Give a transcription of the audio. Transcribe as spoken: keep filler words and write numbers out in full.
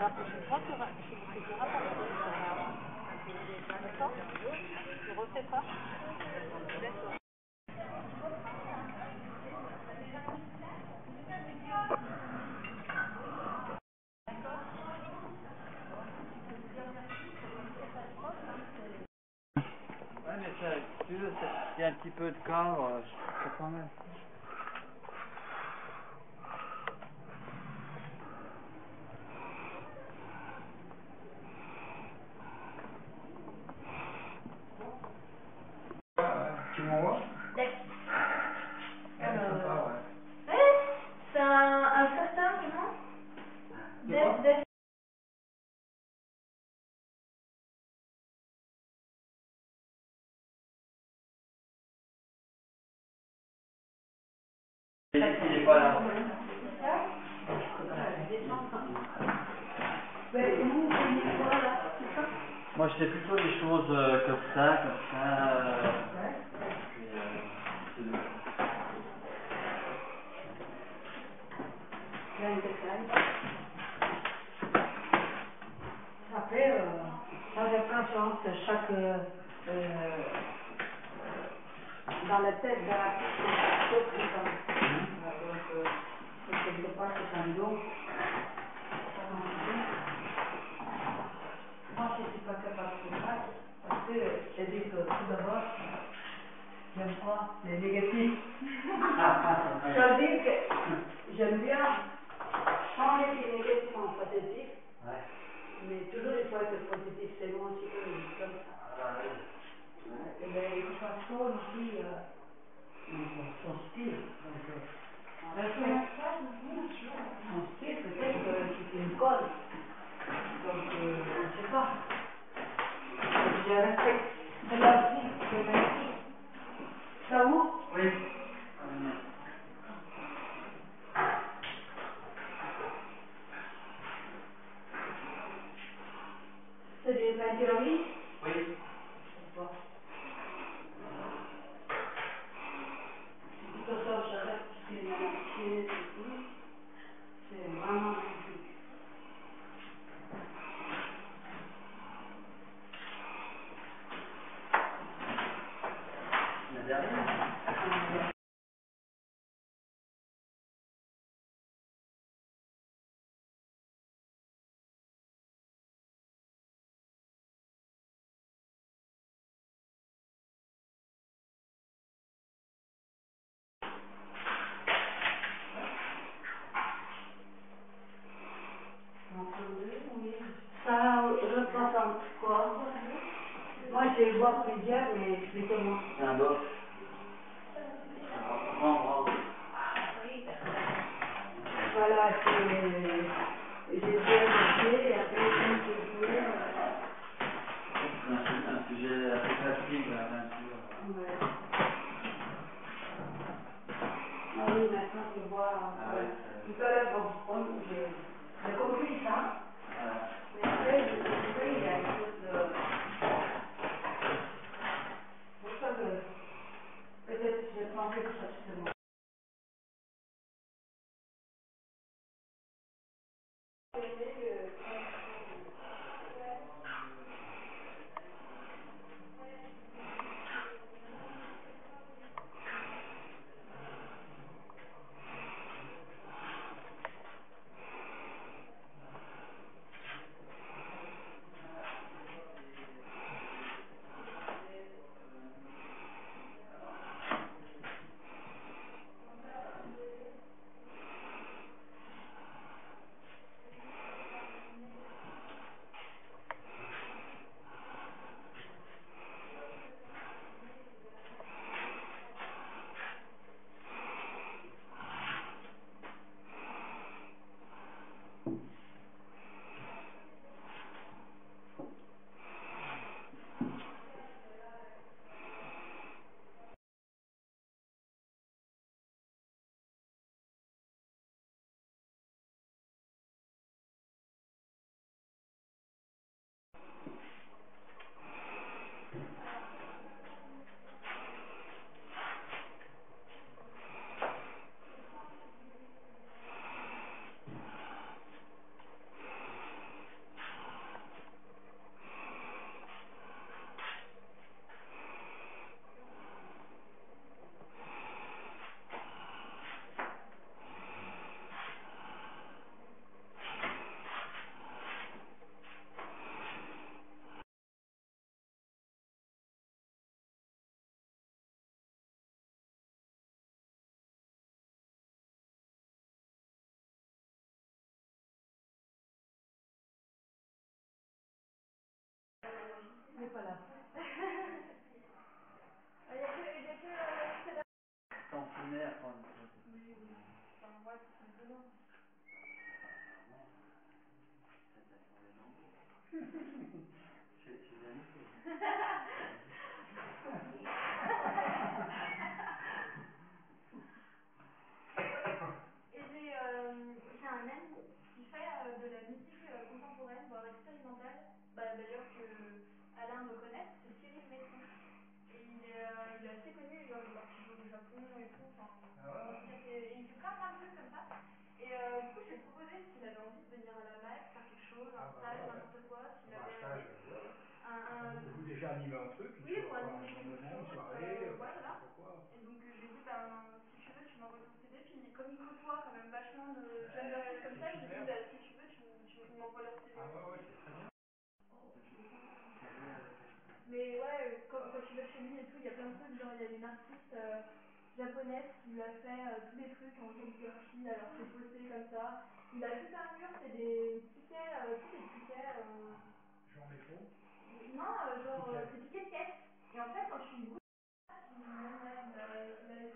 La prochaine fois, tu, ra- tu me fais du rapport. D'accord? Tu refais pas? D'accord. Ouais, mais ça, si tu veux, il y a un petit peu de cadre, c'est pas mal. Ouais, ouais. Tu m'envoies? D'accord. Ouais, sympa, ouais. Ouais, c'est un, un certain, comment? C'est quoi? De, de... Il est pas là. Moi, je fais plutôt les choses euh, comme ça, comme ça. Euh, puis, euh, c'est le- Après, euh, ça dépend selon que chaque, euh, euh, dans la tête de la personne qui est comme, euh, donc, euh, c'est quelque part c'est un don. Moi, je ne suis pas capable de faire, parce que je dis que tout d'abord, j'aime pas les négatifs. Ça veut dire que j'aime bien changer les négatifs en positif. Ouais. Mais toujours il faut être positif, c'est moi aussi que je dis comme ça. Ah, ouais. Euh, et bien, de toute façon, aussi, euh, donc, son style, donc, euh, respect, son style, peut-être que c'est une colle. Donc, euh, je ne sais pas. Je respecte. C'est la vie, c'est la vie. Ça vous? Oui. C'est des peintures à vie? Oui. Bon. De toute façon, je reste chez chez les filles. C'est vraiment magnifique. La dernière. Ça représente quoi? Moi, je vois plusieurs, mais expliquez-moi. C'est un box. Grand, grand. Voilà, c'est... J'ai fait un métier, et après, quand j'ai fait... C'est un, su- un sujet assez classique de la peinture. Ouais. Ah oui, maintenant, je vois... Ah Ouais. ouais, c'est- Tout à l'heure, bon, bon, j'ai j'ai compris ça, Voilà. mais après, j'ai compris, il y a une chose de... C'est pour ça que peut-être j'ai pensé que ça c'était moi. n'est pas là. Il n'y a que, il y a que euh, c'est là. Centenaire, enfin, Oui, oui. Enfin, moi, c'est dedans. c'est j'ai j'ai bien été. Et j'ai euh, j'ai un ami qui fait euh, de la musique euh, contemporaine, voire expérimentale, bah, d'ailleurs que Alain doit connaître, c'est Cyril Messon. Et il est, euh, il est assez connu, genre il va toujours au Japon et tout, enfin, Ah ouais, ouais. il fait des- il fait plein plein de trucs comme ça. Et euh, du coup, je lui ai proposé s'il avait envie de venir à la M A C, faire quelque chose, un Ah bah stage, ouais, ouais. n'importe quoi, s'il Bah, avait ça, euh, je- ouais. un, un- Vous, vous déjà animez un truc, une oui, soirée, pour enfin, animer un quelque moment, une chose, soirée, euh, euh, ouais, voilà. pourquoi. Et donc, euh, je lui ai dit, ben, si tu veux, tu m'envoies ton C V. Puis, comme il côtoie quand même vachement de jeunes Ouais, artistes comme c'est ça, il me super. dit, bah, si tu veux, tu, tu, ils m'envoient leur C V Ah ouais, aussi. ouais, c'est très bien. J'ai joué avec elle. Mais ouais, euh, quand, quand tu vas chez lui et tout, il y a plein de trucs. Genre, il y a une artiste euh, japonaise qui lui a fait euh, tous les trucs en calligraphie, alors c'est posté comme ça. Il a tout un mur, c'est des tickets, euh, tu sais, des tickets. Euh, Jean Métro. non, euh, genre, euh, Ticket. des tickets de caisse. Et en fait, quand tu goûtes, il, il, a, il, a, il a